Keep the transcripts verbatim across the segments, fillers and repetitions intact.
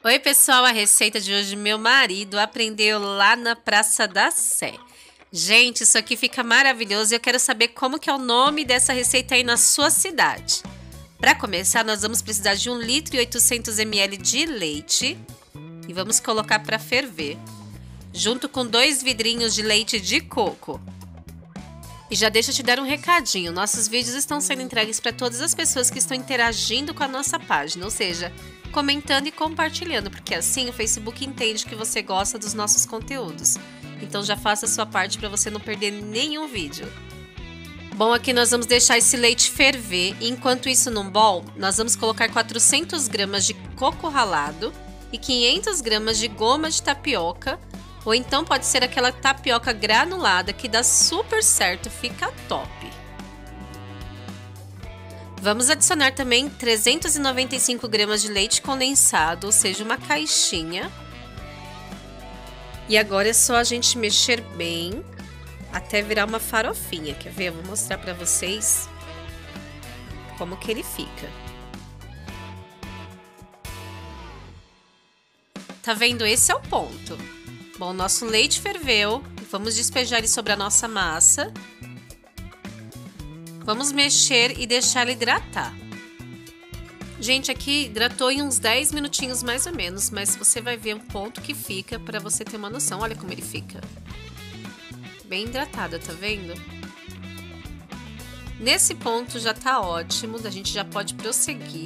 Oi, pessoal, a receita de hoje meu marido aprendeu lá na Praça da Sé. Gente, isso aqui fica maravilhoso e eu quero saber como que é o nome dessa receita aí na sua cidade. Para começar, nós vamos precisar de um litro e oitocentos mililitros de leite e vamos colocar para ferver, junto com dois vidrinhos de leite de coco. E já deixa eu te dar um recadinho, nossos vídeos estão sendo entregues para todas as pessoas que estão interagindo com a nossa página, ou seja, comentando e compartilhando, porque assim o Facebook entende que você gosta dos nossos conteúdos. Então já faça a sua parte para você não perder nenhum vídeo. Bom, aqui nós vamos deixar esse leite ferver e enquanto isso num bowl, nós vamos colocar quatrocentas gramas de coco ralado e quinhentas gramas de goma de tapioca, ou então pode ser aquela tapioca granulada que dá super certo, fica top. Vamos adicionar também trezentas e noventa e cinco gramas de leite condensado, ou seja, uma caixinha. E agora é só a gente mexer bem até virar uma farofinha. Quer ver? Eu vou mostrar para vocês como que ele fica. Tá vendo? Esse é o ponto. Bom, nosso leite ferveu, vamos despejar ele sobre a nossa massa. Vamos mexer e deixar ele hidratar. Gente, aqui hidratou em uns dez minutinhos mais ou menos, mas você vai ver o ponto que fica para você ter uma noção. Olha como ele fica. Bem hidratada, tá vendo? Nesse ponto já tá ótimo, a gente já pode prosseguir.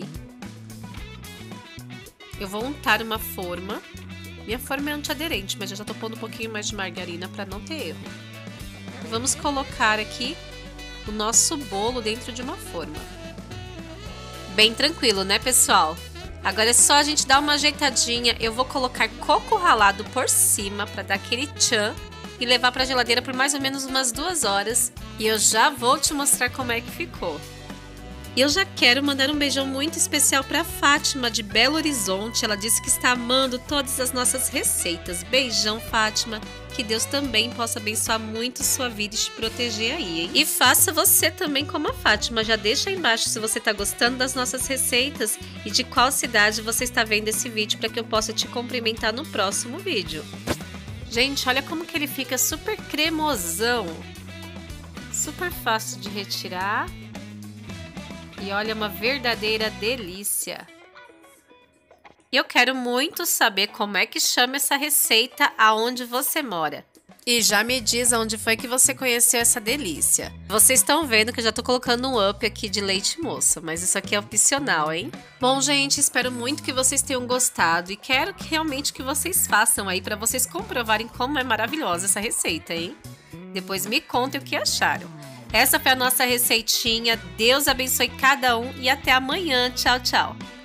Eu vou untar uma forma. Minha forma é antiaderente, mas eu já tô pondo um pouquinho mais de margarina para não ter erro. Vamos colocar aqui o nosso bolo dentro de uma forma. Bem tranquilo, né, pessoal? Agora é só a gente dar uma ajeitadinha. Eu vou colocar coco ralado por cima para dar aquele tchan e levar para a geladeira por mais ou menos umas duas horas. E eu já vou te mostrar como é que ficou. E eu já quero mandar um beijão muito especial para a Fátima de Belo Horizonte. Ela disse que está amando todas as nossas receitas. Beijão, Fátima. Que Deus também possa abençoar muito sua vida e te proteger aí, hein? E faça você também como a Fátima. Já deixa aí embaixo se você está gostando das nossas receitas e de qual cidade você está vendo esse vídeo para que eu possa te cumprimentar no próximo vídeo. Gente, olha como que ele fica super cremosão. Super fácil de retirar. E olha, uma verdadeira delícia. E eu quero muito saber como é que chama essa receita aonde você mora. E já me diz aonde foi que você conheceu essa delícia. Vocês estão vendo que eu já tô colocando um up aqui de leite moça, mas isso aqui é opcional, hein? Bom, gente, espero muito que vocês tenham gostado e quero que realmente que vocês façam aí para vocês comprovarem como é maravilhosa essa receita, hein? Depois me contem o que acharam. Essa foi a nossa receitinha. Deus abençoe cada um e até amanhã. Tchau, tchau.